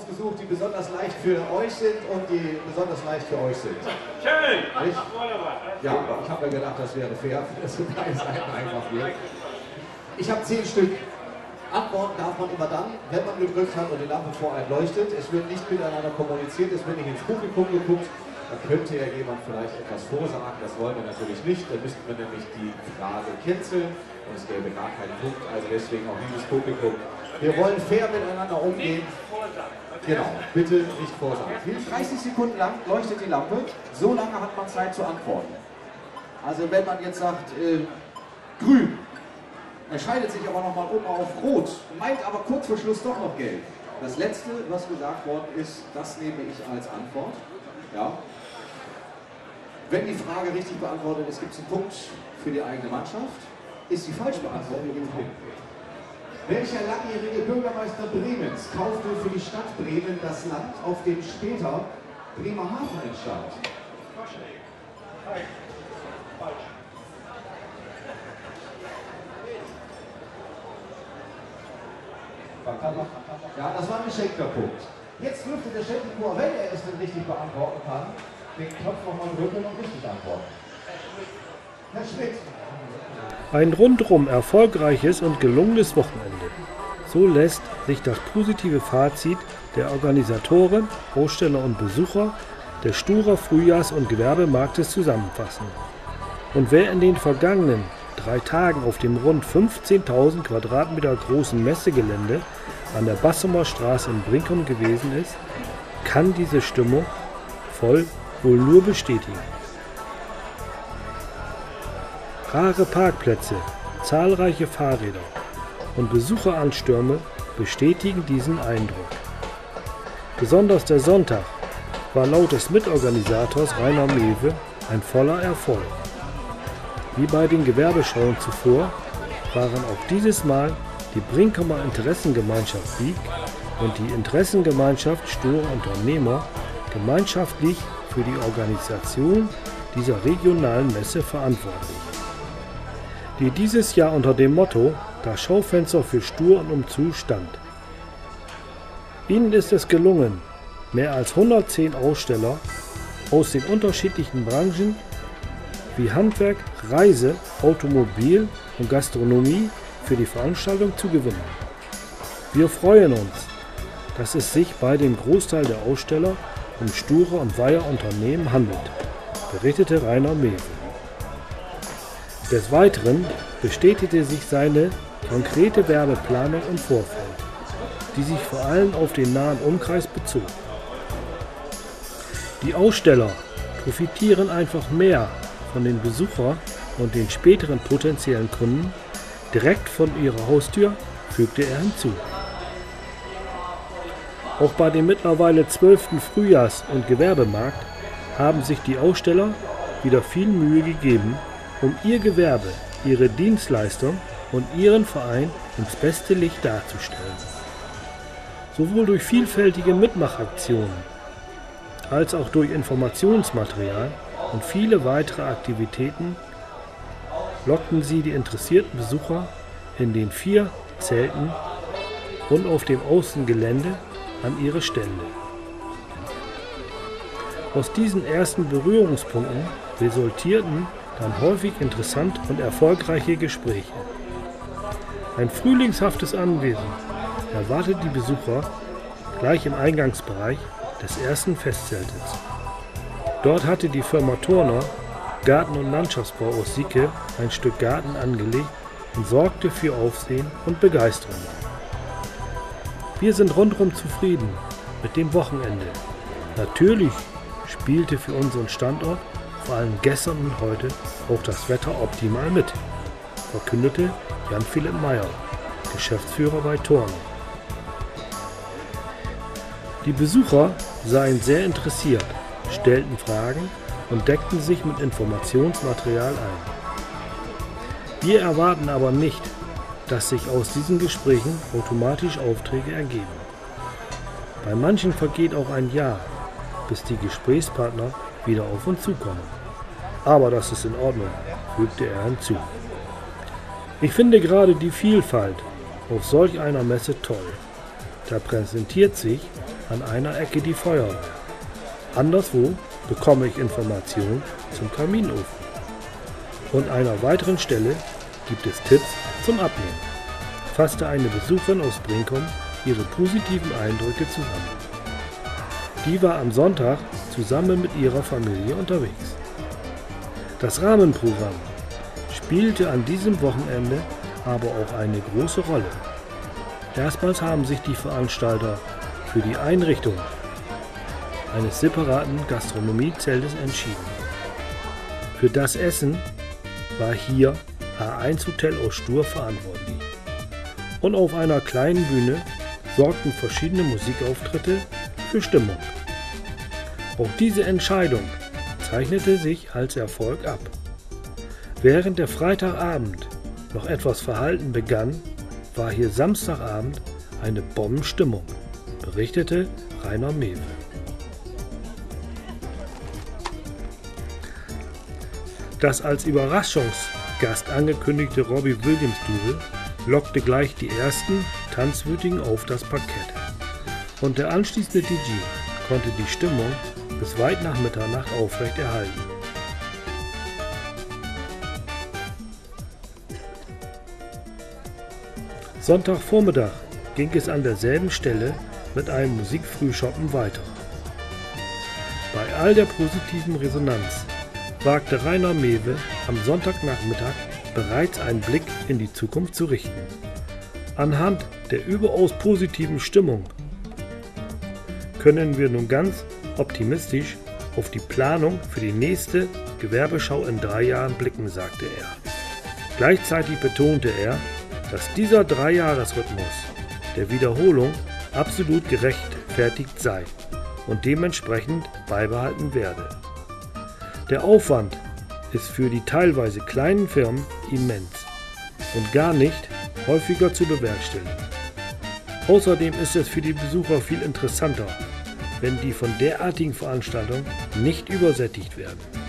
ausgesucht, die besonders leicht für euch sind und die besonders leicht für euch sind. Schön! Nicht? Ja, aber ich habe mir gedacht, das wäre fair, dass so beide Seiten einfach wird. Ich habe 10 Stück. Antworten darf man immer dann, wenn man gedrückt hat und die Lampe vor einem leuchtet. Es wird nicht miteinander kommuniziert, es wird nicht ins Publikum geguckt. Da könnte ja jemand vielleicht etwas vorsagen, das wollen wir natürlich nicht. Da müssten wir nämlich die Frage canceln und es gäbe gar keinen Punkt. Also deswegen auch dieses Publikum. Wir wollen fair miteinander umgehen. Genau, bitte nicht vorsagen. 30 Sekunden lang leuchtet die Lampe, so lange hat man Zeit zu antworten. Also wenn man jetzt sagt, grün, entscheidet sich aber nochmal um auf rot, meint aber kurz vor Schluss doch noch gelb. Das letzte, was gesagt worden ist, das nehme ich als Antwort. Ja. Wenn die Frage richtig beantwortet ist, gibt es einen Punkt für die eigene Mannschaft. Ist sie falsch beantwortet, gibt es einen Punkt. Welcher langjährige Bürgermeister Bremens kaufte für die Stadt Bremen das Land, auf dem später Bremerhaven entstand? Ja, das war ein geschenkter Punkt. Jetzt dürfte der Schädel-Chor, wenn er es denn richtig beantworten kann, den Knopf nochmal drücken und richtig antworten. Herr Schmidt. Ein rundum erfolgreiches und gelungenes Wochenende. So lässt sich das positive Fazit der Organisatoren, Aussteller und Besucher des Sturer Frühjahrs- und Gewerbemarktes zusammenfassen. Und wer in den vergangenen 3 Tagen auf dem rund 15.000 Quadratmeter großen Messegelände an der Bassumer Straße in Brinkum gewesen ist, kann diese Stimmung voll wohl nur bestätigen. Rare Parkplätze, zahlreiche Fahrräder und Besucheranstürme bestätigen diesen Eindruck. Besonders der Sonntag war laut des Mitorganisators Rainer Mewe ein voller Erfolg. Wie bei den Gewerbeschauen zuvor waren auch dieses Mal die Brinkumer Interessengemeinschaft BIG und die Interessengemeinschaft Sturer Unternehmer gemeinschaftlich für die Organisation dieser regionalen Messe verantwortlich, die dieses Jahr unter dem Motto „Das Schaufenster für Stur und Umzu" stand. Ihnen ist es gelungen, mehr als 110 Aussteller aus den unterschiedlichen Branchen wie Handwerk, Reise, Automobil und Gastronomie für die Veranstaltung zu gewinnen. Wir freuen uns, dass es sich bei dem Großteil der Aussteller um Sturer und Weiher Unternehmen handelt, berichtete Rainer Mewe. Des Weiteren bestätigte sich seine konkrete Werbeplanung im Vorfeld, die sich vor allem auf den nahen Umkreis bezog. Die Aussteller profitieren einfach mehr von den Besuchern und den späteren potenziellen Kunden direkt von ihrer Haustür, fügte er hinzu. Auch bei dem mittlerweile 12. Frühjahrs- und Gewerbemarkt haben sich die Aussteller wieder viel Mühe gegeben, um ihr Gewerbe, ihre Dienstleistung und ihren Verein ins beste Licht darzustellen. Sowohl durch vielfältige Mitmachaktionen als auch durch Informationsmaterial und viele weitere Aktivitäten lockten sie die interessierten Besucher in den 4 Zelten und auf dem Außengelände an ihre Stände. Aus diesen ersten Berührungspunkten resultierten dann häufig interessante und erfolgreiche Gespräche. Ein frühlingshaftes Anwesen erwartet die Besucher gleich im Eingangsbereich des ersten Festzeltes. Dort hatte die Firma Turner Garten- und Landschaftsbau aus Sieke ein Stück Garten angelegt und sorgte für Aufsehen und Begeisterung. Wir sind rundum zufrieden mit dem Wochenende. Natürlich spielte für unseren Standort vor allem gestern und heute auch das Wetter optimal mit, verkündete Jan-Philipp Meyer, Geschäftsführer bei Turner. Die Besucher seien sehr interessiert, stellten Fragen und deckten sich mit Informationsmaterial ein. Wir erwarten aber nicht, dass sich aus diesen Gesprächen automatisch Aufträge ergeben. Bei manchen vergeht auch ein Jahr, bis die Gesprächspartner wieder auf uns zukommen. Aber das ist in Ordnung, fügte er hinzu. Ich finde gerade die Vielfalt auf solch einer Messe toll. Da präsentiert sich an einer Ecke die Feuerwehr. Anderswo bekomme ich Informationen zum Kaminofen. Und an einer weiteren Stelle gibt es Tipps zum Abnehmen. Fasste eine Besucherin aus Brinkum ihre positiven Eindrücke zusammen. Die war am Sonntag zusammen mit ihrer Familie unterwegs. Das Rahmenprogramm spielte an diesem Wochenende aber auch eine große Rolle. Erstmals haben sich die Veranstalter für die Einrichtung eines separaten Gastronomiezeltes entschieden. Für das Essen war hier H1 Hotel aus Stur verantwortlich. Und auf einer kleinen Bühne sorgten verschiedene Musikauftritte für Stimmung. Auch diese Entscheidung zeichnete sich als Erfolg ab. Während der Freitagabend noch etwas verhalten begann, war hier Samstagabend eine Bombenstimmung, berichtete Rainer Mewe. Das als Überraschungsgast angekündigte Robbie Williams-Double lockte gleich die ersten Tanzwütigen auf das Parkett. Und der anschließende DJ konnte die Stimmung bis weit nach Mitternacht aufrechterhalten. Sonntagvormittag ging es an derselben Stelle mit einem Musikfrühschoppen weiter. Bei all der positiven Resonanz wagte Rainer Mewe am Sonntagnachmittag bereits einen Blick in die Zukunft zu richten. Anhand der überaus positiven Stimmung können wir nun ganz optimistisch auf die Planung für die nächste Gewerbeschau in 3 Jahren blicken, sagte er. Gleichzeitig betonte er, dass dieser 3-Jahres-Rhythmus der Wiederholung absolut gerechtfertigt sei und dementsprechend beibehalten werde. Der Aufwand ist für die teilweise kleinen Firmen immens und gar nicht häufiger zu bewerkstelligen. Außerdem ist es für die Besucher viel interessanter, wenn die von derartigen Veranstaltungen nicht übersättigt werden.